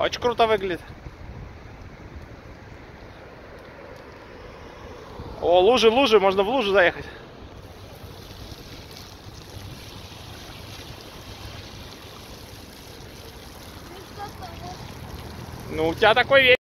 Очень круто выглядит. О, лужи, лужи, можно в лужу заехать. Ну, у тебя такой весь.